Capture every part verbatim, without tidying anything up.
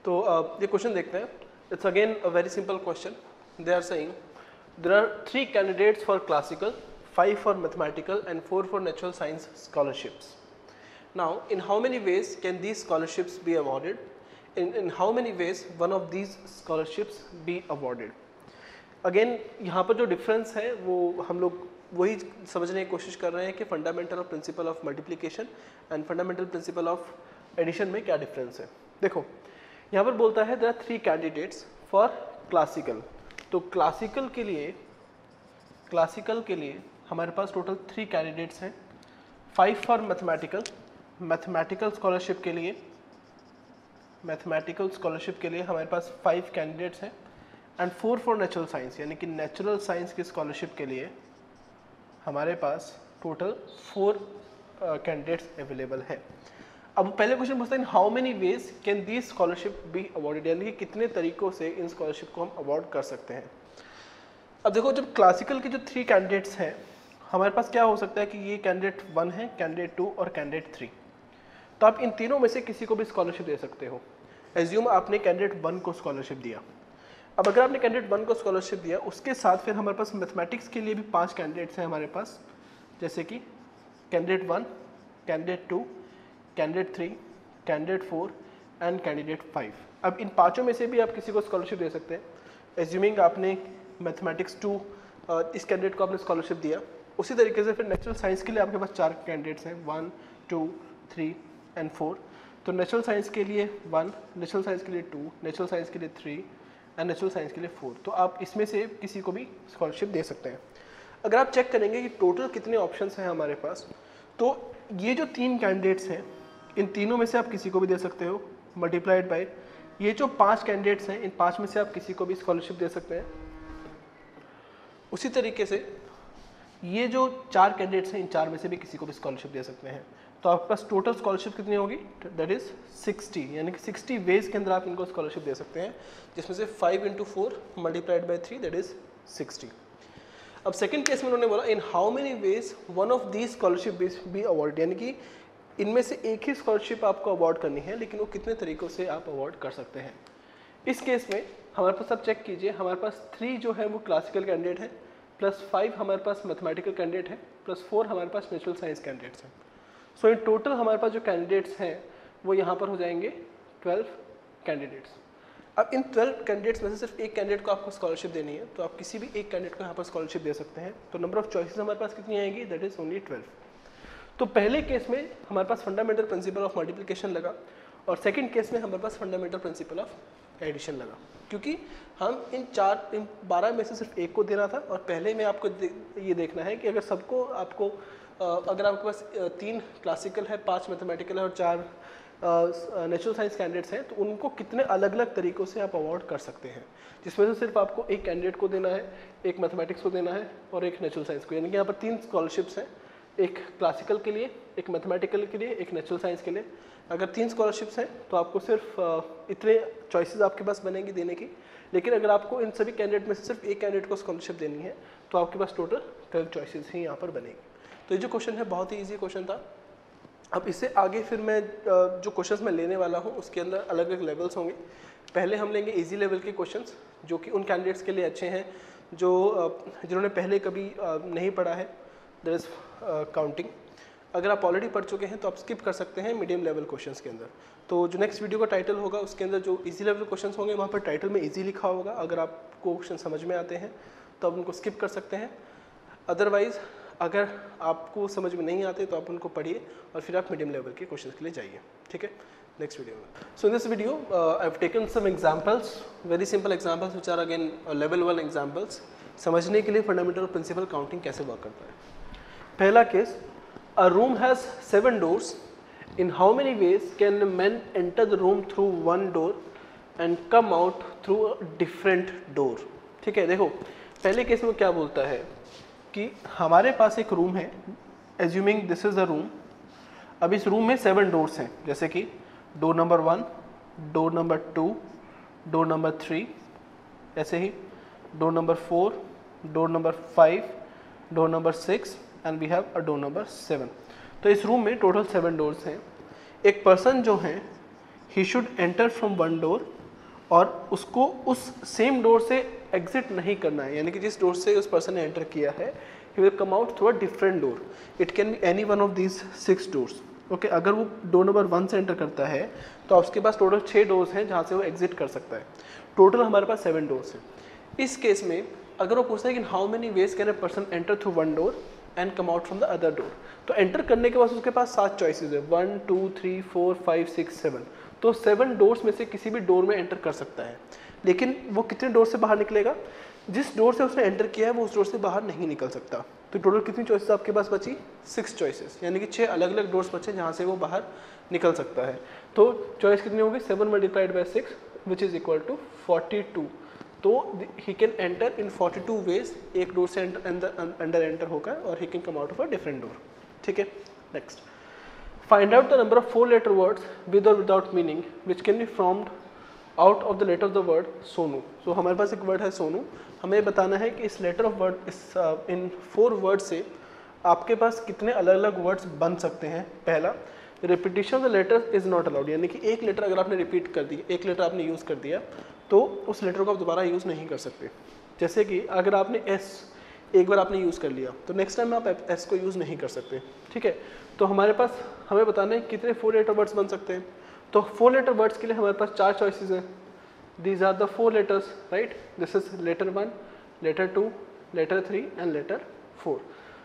तो uh, ये question देखते हैं. It's again a very simple question. They are saying there are three candidates for classical, five for mathematical and four for natural science scholarships. Now, in how many ways can these scholarships be awarded? In, in how many ways one of these scholarships be awarded? Again, यहाँ पर जो difference है वो हम लोग वही समझने की कोशिश कर रहे हैं कि fundamental of principle of multiplication and fundamental principle of addition में क्या difference है. देखो, यहाँ पर बोलता है there are three candidates for classical. तो classical के लिए classical के लिए हमारे पास टोटल थ्री कैंडिडेट्स हैं. Five for mathematical, mathematical scholarship के लिए मैथमेटिकल स्कॉलरशिप के लिए हमारे पास फाइव कैंडिडेट्स हैं and four for natural science, यानी कि नेचुरल साइंस की स्कॉलरशिप के लिए हमारे पास टोटल फोर कैंडिडेट्स अवेलेबल है. अब पहले क्वेश्चन पूछते हैं how many ways can the scholarship be awarded, यानी कि कितने तरीकों से इन स्कॉलरशिप को हम अवॉर्ड कर सकते हैं. अब देखो, जब क्लासिकल के जो थ्री कैंडिडेट्स हैं हमारे पास क्या हो सकता है कि ये कैंडिडेट वन है, कैंडिडेट टू और कैंडिडेट थ्री. तो आप इन तीनों में से किसी को भी स्कॉलरशिप दे सकते हो. एज्यूम आपने कैंडिडेट वन को स्कॉलरशिप दिया. अब अगर आपने कैंडिडेट वन को स्कॉलरशिप दिया, उसके साथ फिर हमारे पास मैथमेटिक्स के लिए भी पांच कैंडिडेट्स हैं हमारे पास, जैसे कि candidate one, candidate two, candidate three, candidate four and candidate five. अब इन पाँचों में से भी आप किसी को स्कॉलरशिप दे सकते हैं. एज्यूमिंग आपने मैथमेटिक्स टू इस कैंडिडेट को आपने स्कॉलरशिप दिया, उसी तरीके से फिर नेचुरल साइंस के लिए आपके पास चार कैंडिडेट्स हैं, one, two, three and four. तो नेचुरल साइंस के लिए वन, नेचुरल साइंस के लिए टू, नेचुरल साइंस के लिए थ्री एंड नेचुरल साइंस के लिए फोर. तो आप इसमें से किसी को भी स्कॉलरशिप दे सकते हैं. अगर आप चेक करेंगे कि टोटल कितने ऑप्शंस हैं हमारे पास, तो ये जो तीन कैंडिडेट्स हैं इन तीनों में से आप किसी को भी दे सकते हो, मल्टीप्लाइड बाय ये जो पाँच कैंडिडेट्स हैं इन पाँच में से आप किसी को भी स्कॉलरशिप दे सकते हैं. उसी तरीके से ये जो चार कैंडिडेट्स हैं इन चार में से भी किसी को भी स्कॉलरशिप दे सकते हैं. तो आपके पास टोटल स्कॉलरशिप कितनी होगी, दैट इज सिक्सटी, यानी कि सिक्सटी वेज के अंदर आप इनको स्कॉलरशिप दे सकते हैं, जिसमें से five into four multiplied by three that is sixty. अब सेकंड केस में उन्होंने बोला in how many ways one of these scholarship be award, यानी कि इनमें से एक ही स्कॉलरशिप आपको अवार्ड करनी है, लेकिन वो कितने तरीकों से आप अवार्ड कर सकते हैं. इस केस में हमारे पास आप चेक कीजिए, हमारे पास थ्री जो है वो क्लासिकल कैंडिडेट है, प्लस फाइव हमारे पास मैथमेटिकल कैंडिडेट है, प्लस फोर हमारे पास नेचुरल साइंस कैंडिडेट्स हैं. सो इन टोटल हमारे पास जो कैंडिडेट्स हैं वो यहाँ पर हो जाएंगे ट्वेल्व कैंडिडेट्स. अब इन ट्वेल्व कैंडिडेट्स में से सिर्फ एक कैंडिडेट को आपको स्कॉलरशिप देनी है, तो आप किसी भी एक कैंडिडेट को यहाँ पर स्कॉलरशिप दे सकते हैं. तो नंबर ऑफ चॉइसेस हमारे पास कितनी आएंगी, दैट इज ओनली ट्वेल्व. तो पहले केस में हमारे पास फंडामेंटल प्रिंसिपल ऑफ मल्टीप्लिकेशन लगा और सेकेंड केस में हमारे पास फंडामेंटल प्रिंसिपल ऑफ एडिशन लगा, क्योंकि हम इन चार इन बारह में से सिर्फ एक को देना था. और पहले में आपको दे, ये देखना है कि अगर सबको आपको अगर आपके पास तीन क्लासिकल है, पांच मैथमेटिकल है और चार नेचुरल साइंस कैंडिडेट्स हैं, तो उनको कितने अलग अलग तरीक़ों से आप अवॉर्ड कर सकते हैं, जिसमें से सिर्फ आपको एक कैंडिडेट को देना है, एक मैथमेटिक्स को देना है और एक नेचुरल साइंस को. यानी कि यहाँ पर तीन स्कॉलरशिप्स हैं, एक क्लासिकल के लिए, एक मैथमेटिकल के लिए, एक नेचुरल साइंस के लिए. अगर तीन स्कॉलरशिप्स हैं तो आपको सिर्फ इतने चॉइसेस आपके पास बनेंगी देने की. लेकिन अगर आपको इन सभी कैंडिडेट में से सिर्फ एक कैंडिडेट को स्कॉलरशिप देनी है तो आपके पास टोटल ट्वेल्व चॉइसेस ही यहाँ पर बनेगी. तो ये जो क्वेश्चन है बहुत ही ईजी क्वेश्चन था. अब इससे आगे फिर मैं जो क्वेश्चंस मैं लेने वाला हूँ उसके अंदर अलग अलग लेवल्स होंगे. पहले हम लेंगे इजी लेवल के क्वेश्चंस जो कि उन कैंडिडेट्स के लिए अच्छे हैं जो जिन्होंने पहले कभी नहीं पढ़ा है, दैट इज काउंटिंग. अगर आप ऑलरेडी पढ़ चुके हैं तो आप स्किप कर सकते हैं मीडियम लेवल क्वेश्चंस के अंदर. तो जो नेक्स्ट वीडियो का टाइटल होगा उसके अंदर जो इजी लेवल क्वेश्चंस होंगे वहाँ पर टाइटल में इजी लिखा होगा. अगर आपको क्वेश्चन समझ में आते हैं तो आप उनको स्किप कर सकते हैं. अदरवाइज अगर आपको समझ में नहीं आते तो आप उनको पढ़िए और फिर आप मीडियम लेवल के क्वेश्चंस के लिए जाइए. ठीक है, नेक्स्ट वीडियो में. So in this video I have taken some examples, very simple examples which are again level one examples, समझने के लिए फंडामेंटल प्रिंसिपल काउंटिंग कैसे वर्क करता है. पहला case, a room has seven doors. In how many ways can men enter the room through one door and come out through a different door? ठीक है, देखो पहले केस में क्या बोलता है कि हमारे पास एक रूम है, assuming this is the room. अब इस रूम में सेवन डोर्स हैं, जैसे कि door number one, door number two, door number three, ऐसे ही door number four, door number five, door number six and we have a door number seven. तो इस रूम में टोटल सेवन डोर्स हैं. एक पर्सन जो है ही should enter from one door, और उसको उस सेम डोर से एग्जिट नहीं करना है, यानी कि जिस डोर से उस पर्सन ने एंटर किया है he will come out through a different door. It can be any one of these six doors. Okay, अगर वो डोर नंबर वन से एंटर करता है तो उसके पास टोटल छः डोर्स हैं जहाँ से वो एग्जिट कर सकता है. टोटल हमारे पास सेवन डोर्स हैं. इस केस में अगर वो पूछता है कि how many ways can a person enter through one door and come out from the other door, तो एंटर करने के बाद उसके पास सात चॉइसेस है, one two three four five six seven. तो सेवन डोर्स में से किसी भी डोर में एंटर कर सकता है, लेकिन वो कितने डोर से बाहर निकलेगा? जिस डोर से उसने एंटर किया है वो उस डोर से बाहर नहीं निकल सकता. तो टोटल कितनी चॉइसेस आपके पास बची? सिक्स चॉइसेस, यानी कि छः अलग अलग डोर्स बचे जहाँ से वो बाहर निकल सकता है. तो चॉइस कितनी होगी? Seven multiplied by six which is equal to forty two. तो he can enter in forty two ways, एक डोर से अंदर एंटर होकर, और he can come out of a different door. ठीक है, next. Find out the number of four letter words with और without meaning which can be formed out of the letter of the word Sonu. So हमारे पास एक word है सोनू, हमें बताना है कि इस लेटर ऑफ वर्ड, इस इन फोर वर्ड से आपके पास कितने अलग अलग वर्ड्स बन सकते हैं. पहला, repetition of the letter is not allowed, यानी कि एक लेटर अगर आपने रिपीट कर दी, एक लेटर आपने यूज़ कर दिया तो उस लेटर को आप दोबारा यूज़ नहीं कर सकते. जैसे कि अगर आपने एस एक बार आपने यूज़ कर लिया तो नेक्स्ट टाइम आप एस को यूज़ नहीं कर सकते. ठीक है, तो हमारे पास हमें बताना है कितने फोर लेटर वर्ड्स बन सकते हैं. तो फोर लेटर वर्ड्स के लिए हमारे पास चार चॉइसेस हैं. These are the four letters, right. This is letter one, letter two, letter three and letter four.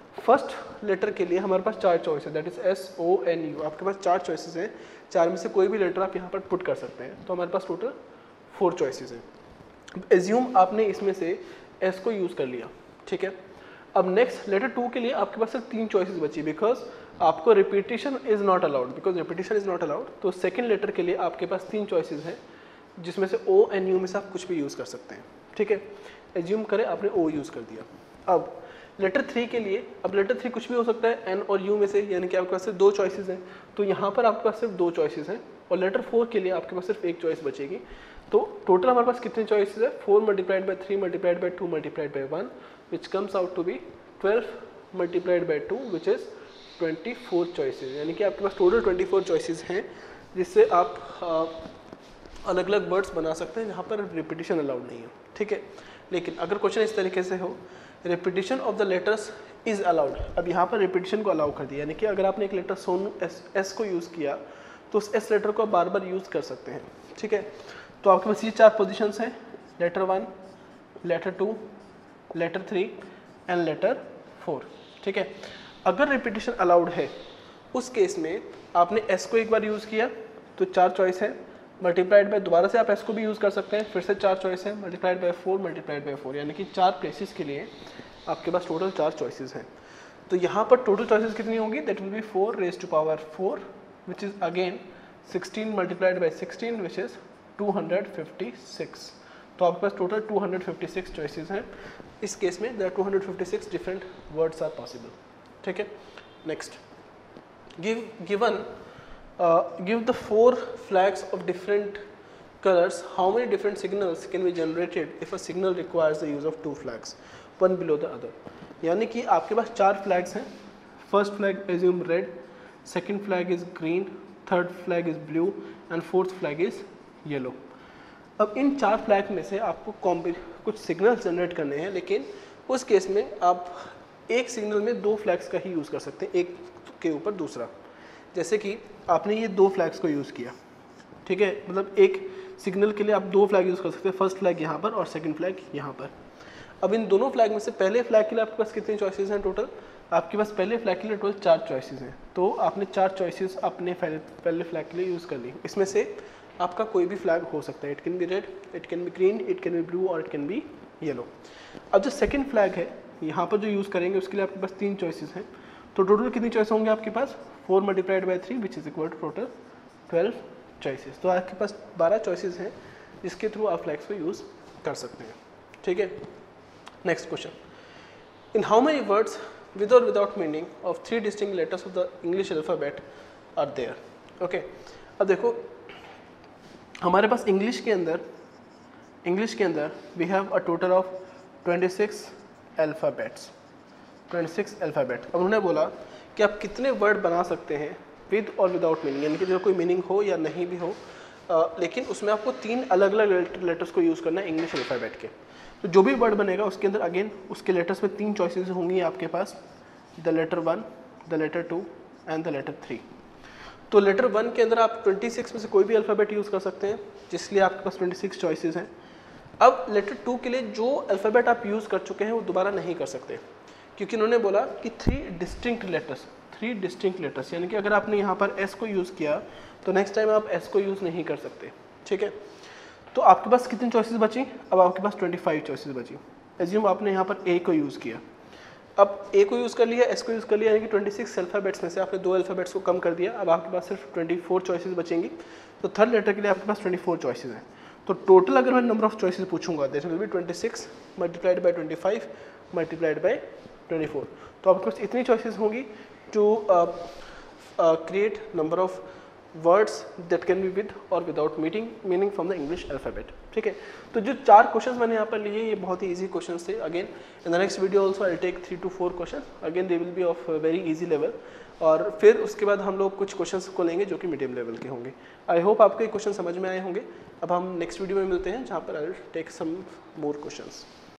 First letter के लिए हमारे पास चार चॉइस है, that is S O N U. आपके पास चार चॉइसेस हैं, चार में से कोई भी लेटर आप यहाँ पर पुट कर सकते हैं. तो हमारे पास टोटल फोर चॉइसेस हैं. एज्यूम आपने इसमें से एस को यूज़ कर लिया. ठीक है, अब नेक्स्ट लेटर टू के लिए आपके पास सिर्फ तीन चॉइसेस बची, बिकॉज आपको repetition is not allowed, because repetition is not allowed. तो सेकंड लेटर के लिए आपके पास तीन चॉइसेस हैं, जिसमें से ओ एन यू में से आप कुछ भी यूज़ कर सकते हैं. ठीक है, एज्यूम करें आपने ओ यूज़ कर दिया. अब लेटर थ्री के लिए, अब लेटर थ्री कुछ भी हो सकता है एन और यू में से, यानी कि आपके पास सिर्फ दो चॉइसेस हैं. तो यहाँ पर आपके पास सिर्फ दो चॉइसेस हैं, और लेटर फोर के लिए आपके पास सिर्फ एक चॉइस बचेगी. तो टोटल हमारे पास कितने चॉइसेस है? Four multiplied by three multiplied by two multiplied by one which comes out to be twelve multiplied by two which is twenty four choices. यानी कि आपके पास टोटल ट्वेंटी फोर चॉइसेस हैं, जिससे आप आ, अलग अलग वर्ड्स बना सकते हैं जहाँ पर रिपीटिशन अलाउड नहीं है. ठीक है, लेकिन अगर क्वेश्चन इस तरीके से हो, repetition of the letters is allowed. अब यहाँ पर रिपीटिशन को अलाउ कर दिया, यानी कि अगर आपने एक लेटर सोनू एस एस को यूज़ किया तो उस एस लेटर को आप बार बार यूज़ कर सकते हैं. ठीक है, तो आपके पास ये चार पोजीशंस हैं, letter one, letter two, letter three and letter four. ठीक है, अगर रिपीटिशन अलाउड है उस केस में आपने एस को एक बार यूज़ किया तो चार चॉइस है, मल्टीप्लाइड बाय दोबारा से आप एस को भी यूज़ कर सकते हैं, फिर से चार चॉइस है, multiplied by four multiplied by four, यानी कि चार प्लेसेस के लिए आपके पास टोटल चार चॉइसेस हैं. तो यहाँ पर टोटल चॉइसेस कितनी होंगी? That will be four raise to power four which is again sixteen multiplied by sixteen which is two hundred fifty six. तो आपके पास total two hundred fifty six choices हैं. इस केस में there two hundred fifty six different words are possible. ठीक है, next. Give given give the four flags of different colors, how many different signals can be generated if a signal requires the use of two flags, one below the other. यानी कि आपके पास चार flags हैं. First flag assume red, second flag is green, third flag is blue and fourth flag is yellow. अब इन चार flag में से आपको कॉम्बि कुछ सिग्नल्स जनरेट करने हैं, लेकिन उस केस में आप एक सिग्नल में दो फ्लैग्स का ही यूज़ कर सकते हैं, एक के ऊपर दूसरा. जैसे कि आपने ये दो फ्लैग्स को यूज़ किया. ठीक है, मतलब एक सिग्नल के लिए आप दो फ्लैग यूज़ कर सकते हैं, फर्स्ट फ्लैग यहाँ पर और सेकंड फ्लैग यहाँ पर. अब इन दोनों फ्लैग में से पहले फ्लैग के लिए आपके पास कितनी चॉइसेस हैं टोटल? आपके पास पहले फ्लैग के लिए टोटल चार चॉइसेस हैं. तो आपने चार चॉइसेस अपने पहले फ्लैग के लिए यूज़ कर ली. इसमें से आपका कोई भी फ्लैग हो सकता है. It can be red, it can be green, it can be blue और इट कैन बी येलो. अब जो सेकेंड फ्लैग है यहाँ पर जो यूज़ करेंगे उसके लिए आपके पास तीन चॉइसेस हैं. तो टोटल कितनी चॉइस होंगे आपके पास? Four multiplied by three which is equal to total twelve choices. तो आपके पास बारह चॉइसेस हैं जिसके थ्रू आप फ्लैग्स को यूज़ कर सकते हैं. ठीक है, next question. In how many words with और without meaning of three distinct letters of the English alphabet are there. Okay, अब देखो हमारे पास इंग्लिश के अंदर इंग्लिश के अंदर we have a total of twenty six alphabets. Twenty six alphabet. अब उन्होंने बोला कि आप कितने वर्ड बना सकते हैं विद और विदाउट मीनिंग, यानी कि जो कोई मीनिंग हो या नहीं भी हो, लेकिन उसमें आपको तीन अलग अलग लेटर्स को यूज़ करना है इंग्लिश अल्फ़ाबेट के। तो जो भी वर्ड बनेगा उसके अंदर अगेन उसके लेटर्स में तीन चॉइसेस होंगी आपके पास, the letter one, the letter two and the letter three. तो लेटर वन के अंदर आप छब्बीस में से कोई भी अल्फ़ाबेट यूज़ कर सकते हैं, जिसलिए आपके पास छब्बीस चॉइसेस हैं। अब लेटर टू के लिए जो अल्फ़ाबेट आप यूज़ कर चुके हैं वो दोबारा नहीं कर सकते, क्योंकि उन्होंने बोला कि three distinct letters, three distinct letters, यानी कि अगर आपने यहाँ पर एस को यूज़ किया तो नेक्स्ट टाइम आप एस को यूज़ नहीं कर सकते, ठीक है। तो आपके पास कितनी चॉइसेस बची? अब आपके पास पच्चीस चॉइसेस बची। एज्यूम आपने यहाँ पर ए को यूज़ किया, अब ए को यूज़ कर लिया, एस को यूज़ कर लिया, यानी कि छब्बीस अल्फ़ाबेट्स में से आपने दो अल्फ़ाबेट्स को कम कर दिया। अब आपके पास सिर्फ चौबीस चॉइसेस बचेंगी। तो थर्ड लेटर के लिए आपके पास चौबीस चॉइसेस हैं। तो टोटल अगर मैं नंबर ऑफ चॉइसेस पूछूंगा दैट विल बी छब्बीस मल्टीप्लाइड बाय पच्चीस मल्टीप्लाइड बाय चौबीस। तो आपके पास इतनी चॉइसेस होंगी to create number of words that can be with और without meeting meaning from the English alphabet, ठीक है। तो जो चार क्वेश्चंस मैंने यहाँ पर लिए ये बहुत ही इजी क्वेश्चंस थे। Again in the next video also I take three two four question, again they will be of very easy level, और फिर उसके बाद हम लोग कुछ क्वेश्चंस को लेंगे जो कि मीडियम लेवल के होंगे। आई होप आपको ये क्वेश्चन समझ में आए होंगे। अब हम नेक्स्ट वीडियो में मिलते हैं जहाँ पर I will take some more questions.